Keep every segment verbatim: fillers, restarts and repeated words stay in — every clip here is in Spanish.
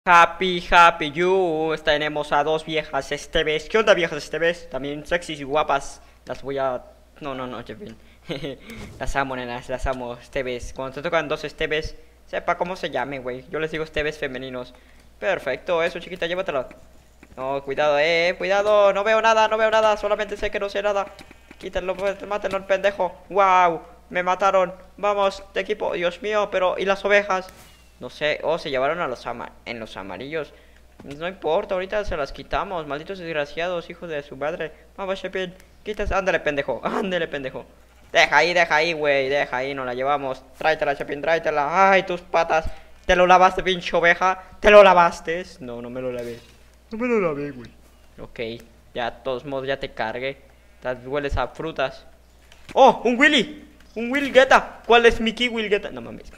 Happy, happy you. Tenemos a dos viejas este vez. ¿Qué onda, viejas este vez? También sexys y guapas. Las voy a... No, no, no, Chepin. Las amo, nenas, las amo este vez. Cuando te tocan dos este vez, sepa cómo se llame, güey. Yo les digo este vez femeninos. Perfecto, eso, chiquita, llévatela. No, cuidado, eh, cuidado. No veo nada, no veo nada. Solamente sé que no sé nada. Quítenlo, mátenlo al pendejo. Wow, me mataron. Vamos, de equipo. Dios mío, pero... ¿Y las ovejas? No sé, oh, se llevaron a los ama en los amarillos. No importa, ahorita se las quitamos. Malditos desgraciados, hijos de su madre. Vamos, Chepin, quitas, ándale, pendejo, ándale, pendejo. Deja ahí, deja ahí, güey, deja ahí, nos la llevamos. Tráetela, Chepin, tráetela. Ay, tus patas. ¿Te lo lavaste, pinche oveja? ¿Te lo lavaste? No, no me lo lavé. No me lo lavé, güey. Ok, ya, de todos modos, ya te cargué. Te hueles a frutas. ¡Oh, un Willy! Un Will Guetta. ¿Cuál es Mickey Will Guetta? No mames.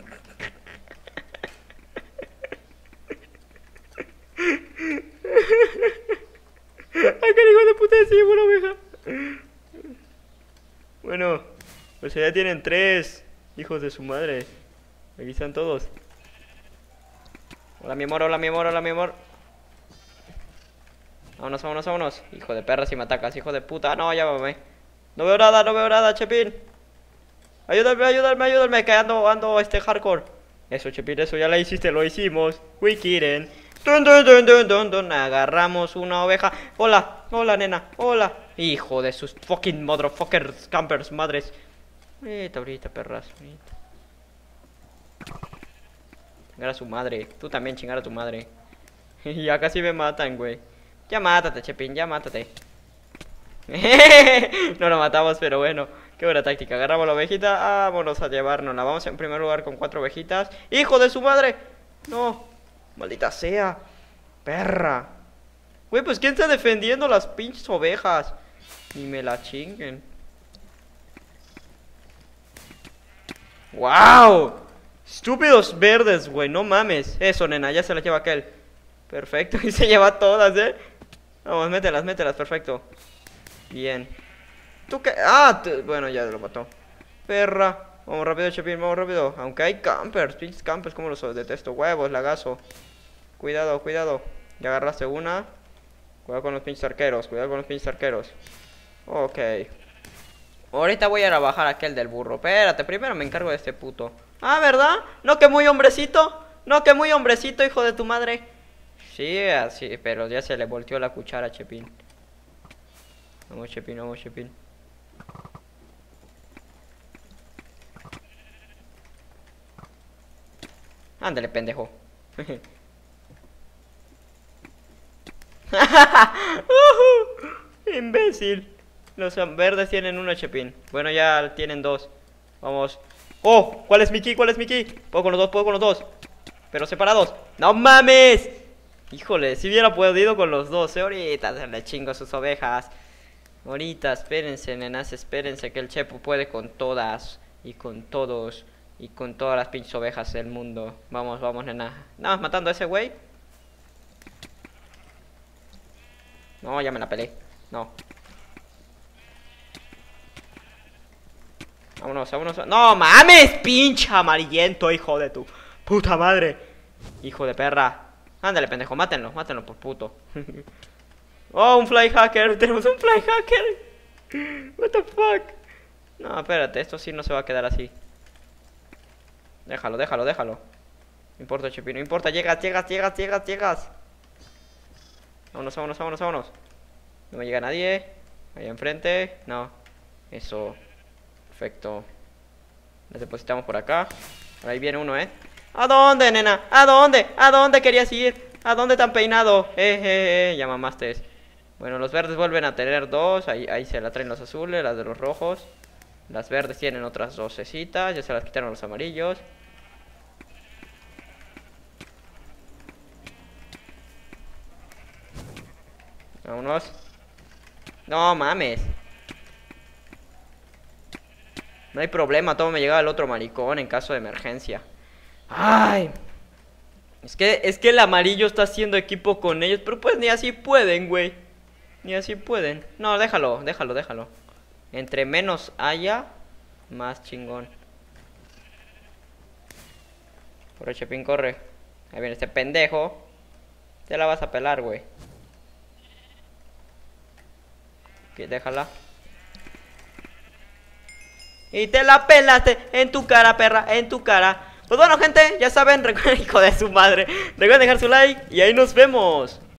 ¡Ah, qué hijo de puta es una oveja! Bueno, pues ya tienen tres hijos de su madre. Aquí están todos. Hola, mi amor, hola, mi amor, hola, mi amor. Vámonos, vámonos, vámonos. Hijo de perra, si me atacas, hijo de puta. No, ya mamé. No veo nada, no veo nada, Chepin. Ayúdame, ayúdame, ayúdame, que ando, ando este hardcore. Eso, Chepin, eso ya la hiciste, lo hicimos. We quieren. Dun, dun, dun, dun, dun, dun. Agarramos una oveja. Hola, hola, nena, hola. Hijo de sus fucking motherfuckers, campers, madres. Ahorita, ahorita, perras. Ahorita. Chingar a su madre. Tú también chingar a tu madre. Ya casi me matan, güey. Ya mátate, Chepin, ya mátate. No lo matamos, pero bueno. Qué buena táctica. Agarramos la ovejita. Vámonos a llevárnosla. Vamos en primer lugar con cuatro ovejitas. ¡Hijo de su madre! No. Maldita sea. Perra. Güey, pues ¿quién está defendiendo las pinches ovejas? Ni me la chinguen. ¡Wow! Estúpidos verdes, güey. No mames. Eso, nena. Ya se las lleva aquel. Perfecto. Y se lleva todas, ¿eh? Vamos, mételas, mételas. Perfecto. Bien. ¿Tú qué? Ah, bueno, ya lo mató. Perra. Vamos rápido, Chepin, vamos rápido. Aunque hay campers, pinches campers, como los detesto. Huevos, lagazo. Cuidado, cuidado. Ya agarraste una. Cuidado con los pinches arqueros, cuidado con los pinches arqueros. Ok. Ahorita voy a ir a bajar aquel del burro. Espérate, primero me encargo de este puto. Ah, ¿verdad? No que muy hombrecito. No que muy hombrecito, hijo de tu madre. Sí, así, pero ya se le volteó la cuchara a Chepin. Vamos, Chepin, vamos, Chepin. Ándale, pendejo. Imbécil. Los verdes tienen uno, Chepin. Bueno, ya tienen dos. Vamos. Oh, ¿cuál es Mickey? ¿Cuál es Mickey? Puedo con los dos, puedo con los dos. Pero separados. ¡No mames! Híjole, si hubiera podido con los dos, ¿eh? Ahorita se le chingo a sus ovejas. Ahorita, espérense, nenas, espérense que el Chepo puede con todas. Y con todos. Y con todas las pinches ovejas del mundo. Vamos, vamos, nena. Nada más matando a ese güey. No, ya me la pelé. No. Vámonos, vámonos. ¡No mames! Pinche amarillento, hijo de tu puta madre. Hijo de perra. Ándale, pendejo, mátenlo, mátenlo por puto. Oh, un fly hacker. Tenemos un fly hacker. What the fuck. No, espérate, esto sí no se va a quedar así. Déjalo, déjalo, déjalo. No importa, Chepi, no importa. Llegas, llegas, llegas, llegas, llegas. Vámonos, vámonos, vámonos, vámonos. No me llega nadie. Ahí enfrente. No. Eso. Perfecto. Nos depositamos por acá. Por ahí viene uno, ¿eh? ¿A dónde, nena? ¿A dónde? ¿A dónde querías ir? ¿A dónde tan peinado? Eh, eh, eh. Ya mamaste. Bueno, los verdes vuelven a tener dos. Ahí, ahí se la traen los azules, las de los rojos. Las verdes tienen otras docecitas. Ya se las quitaron los amarillos. Vámonos. No mames. No hay problema, todo me llega el otro maricón en caso de emergencia. Ay. Es que, es que el amarillo está haciendo equipo con ellos. Pero pues ni así pueden, güey. Ni así pueden. No, déjalo, déjalo, déjalo. Entre menos haya, más chingón. Corre, Chepin, corre. Ahí viene este pendejo. Te la vas a pelar, güey. Ok, déjala. Y te la pelaste en tu cara, perra, en tu cara. Pues bueno, gente, ya saben, recuerden, hijo de su madre. Recuerden dejar su like y ahí nos vemos.